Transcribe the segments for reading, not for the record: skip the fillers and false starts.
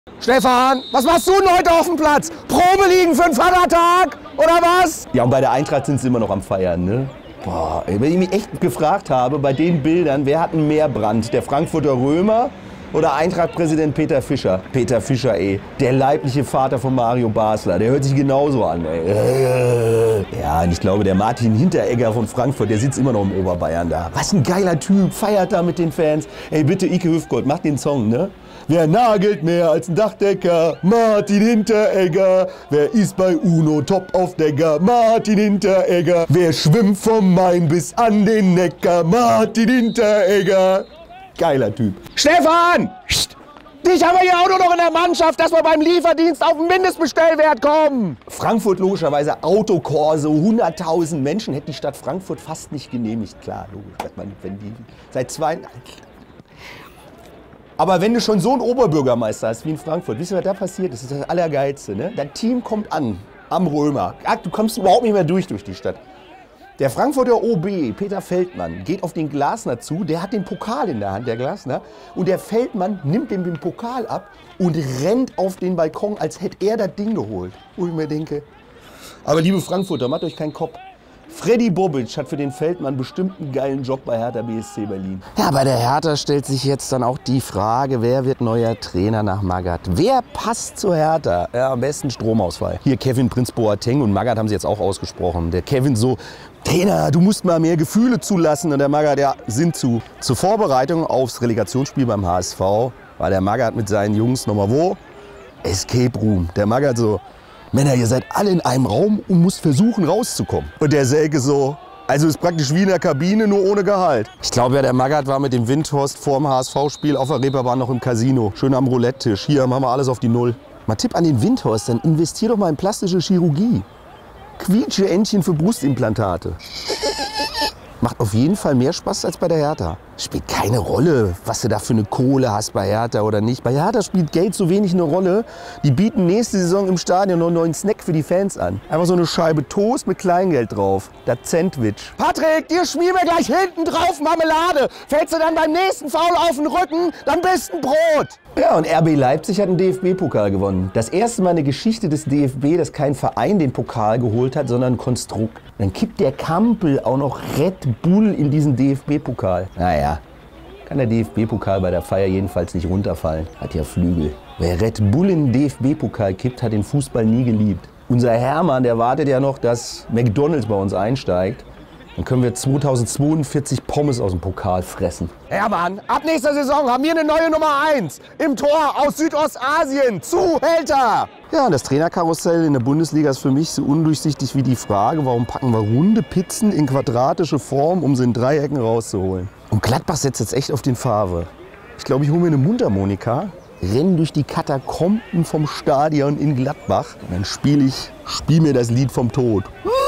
Stefan, was machst du denn heute auf dem Platz? Probe liegen für den Vatertag, oder was? Ja, und bei der Eintracht sind sie immer noch am Feiern, ne? Boah, ey, wenn ich mich echt gefragt habe, bei den Bildern, wer hat einen Mehrbrand? Der Frankfurter Römer oder Eintracht-Präsident Peter Fischer? Peter Fischer, ey, der leibliche Vater von Mario Basler, der hört sich genauso an, ey. Ja, und ich glaube, der Martin Hinteregger von Frankfurt, der sitzt immer noch im Oberbayern da. Was ein geiler Typ, feiert da mit den Fans. Ey, bitte, Ike Hüfgold, mach den Song, ne? Wer nagelt mehr als ein Dachdecker? Martin Hinteregger. Wer ist bei UNO top auf Decker? Martin Hinteregger. Wer schwimmt vom Main bis an den Neckar? Martin Hinteregger. Geiler Typ. Stefan! Psst. Dich haben wir hier auch nur noch in der Mannschaft, dass wir beim Lieferdienst auf den Mindestbestellwert kommen. Frankfurt logischerweise Autokorso, 100.000 Menschen hätte die Stadt Frankfurt fast nicht genehmigt. Klar, logisch, wenn die seit Aber wenn du schon so einen Oberbürgermeister hast wie in Frankfurt, wisst ihr, was da passiert? Das ist das Allergeilste, ne? Dein Team kommt an, am Römer. Du kommst überhaupt nicht mehr durch die Stadt. Der Frankfurter OB, Peter Feldmann, geht auf den Glasner zu, der hat den Pokal in der Hand, der Glasner. Und der Feldmann nimmt ihm den Pokal ab und rennt auf den Balkon, als hätte er das Ding geholt. Wo ich mir denke, aber liebe Frankfurter, macht euch keinen Kopf. Freddy Bobic hat für den Feldmann bestimmt einen geilen Job bei Hertha BSC Berlin. Ja, bei der Hertha stellt sich jetzt dann auch die Frage, wer wird neuer Trainer nach Magath? Wer passt zu Hertha? Ja, am besten Stromausfall. Hier Kevin Prinz Boateng und Magath haben sie jetzt auch ausgesprochen. Der Kevin so, Trainer, du musst mal mehr Gefühle zulassen. Und der Magath, ja, sind zu. Zur Vorbereitung aufs Relegationsspiel beim HSV war der Magath mit seinen Jungs nochmal wo? Escape Room. Der Magath so, Männer, ihr seid alle in einem Raum und müsst versuchen rauszukommen. Und der Selke so, also ist praktisch wie in der Kabine, nur ohne Gehalt. Ich glaube ja, der Magath war mit dem Windhorst vorm HSV-Spiel auf der Reeperbahn noch im Casino. Schön am Roulette-Tisch. Hier machen wir alles auf die Null. Mal Tipp an den Windhorst, dann investier doch mal in plastische Chirurgie. Quietsche Entchen für Brustimplantate. Macht auf jeden Fall mehr Spaß als bei der Hertha. Spielt keine Rolle, was du da für eine Kohle hast bei Hertha oder nicht. Bei Hertha spielt Geld so wenig eine Rolle. Die bieten nächste Saison im Stadion noch einen neuen Snack für die Fans an. Einfach so eine Scheibe Toast mit Kleingeld drauf. Das Sandwich. Patrick, dir schmieren wir gleich hinten drauf Marmelade. Fällst du dann beim nächsten Foul auf den Rücken, dann bist ein Brot. Ja, und RB Leipzig hat einen DFB-Pokal gewonnen. Das erste Mal in der Geschichte des DFB, dass kein Verein den Pokal geholt hat, sondern ein Konstrukt. Dann kippt der Kampel auch noch Red Bull in diesen DFB-Pokal. Naja, kann der DFB-Pokal bei der Feier jedenfalls nicht runterfallen. Hat ja Flügel. Wer Red Bull in den DFB-Pokal kippt, hat den Fußball nie geliebt. Unser Hermann, der wartet ja noch, dass McDonald's bei uns einsteigt. Dann können wir 2042 Pommes aus dem Pokal fressen. Hermann, ab nächster Saison haben wir eine neue Nummer 1 im Tor aus Südostasien. Zuhälter! Ja, das Trainerkarussell in der Bundesliga ist für mich so undurchsichtig wie die Frage, warum packen wir runde Pizzen in quadratische Form, um sie in Dreiecken rauszuholen. Und Gladbach setzt jetzt echt auf den Favre. Ich glaube, ich hole mir eine Mundharmonika, renne durch die Katakomben vom Stadion in Gladbach und dann spiel mir das Lied vom Tod.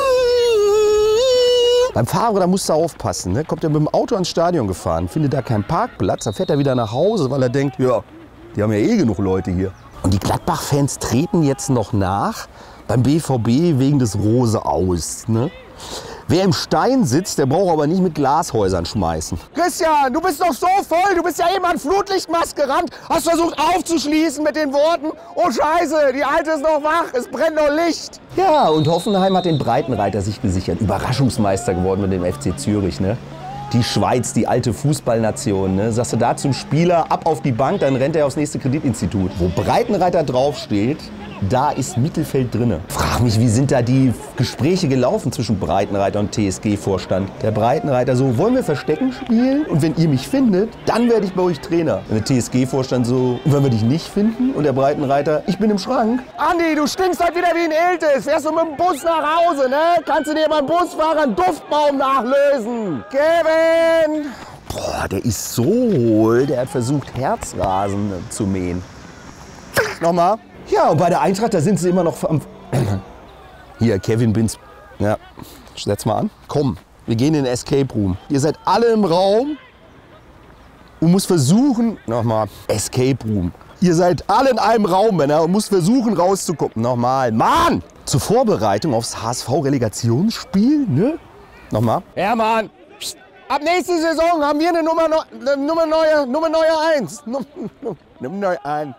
Beim Favre, da musst du aufpassen, ne? Kommt er mit dem Auto ans Stadion gefahren, findet da keinen Parkplatz, dann fährt er wieder nach Hause, weil er denkt, ja, die haben ja eh genug Leute hier. Und die Gladbach-Fans treten jetzt noch nach beim BVB wegen des Rose aus, ne? Wer im Stein sitzt, der braucht aber nicht mit Glashäusern schmeißen. Christian, du bist doch so voll, du bist ja eben an Flutlichtmast gerannt, hast versucht aufzuschließen mit den Worten, oh Scheiße, die Alte ist noch wach, es brennt noch Licht. Ja, und Hoffenheim hat den Breitenreiter sich gesichert. Überraschungsmeister geworden mit dem FC Zürich, ne? Die Schweiz, die alte Fußballnation, ne? Sagst du da zum Spieler, ab auf die Bank, dann rennt er aufs nächste Kreditinstitut. Wo Breitenreiter draufsteht, da ist Mittelfeld drinne. Frag mich, wie sind da die Gespräche gelaufen zwischen Breitenreiter und TSG-Vorstand? Der Breitenreiter so, wollen wir Verstecken spielen? Und wenn ihr mich findet, dann werde ich bei euch Trainer. Und der TSG-Vorstand so, wenn wir dich nicht finden? Und der Breitenreiter, ich bin im Schrank. Andi, du stinkst halt wieder wie ein Iltis. Fährst du mit dem Bus nach Hause, ne? Kannst du dir beim Busfahrer einen Duftbaum nachlösen. Kevin! Boah, der ist so hohl, der hat versucht, Herzrasen zu mähen. Nochmal. Ja, und bei der Eintracht, da sind sie immer noch am... Hier, Kevin Binz. Ja, setz mal an. Komm, wir gehen in den Escape Room. Ihr seid alle im Raum und müsst versuchen... Nochmal, Escape Room. Ihr seid alle in einem Raum, Männer, und müsst versuchen rauszukommen. Nochmal, Mann! Zur Vorbereitung aufs HSV-Relegationsspiel, ne? Nochmal. Ja, Mann. Ab nächste Saison haben wir eine Nummer neue 1. Nummer neue 1.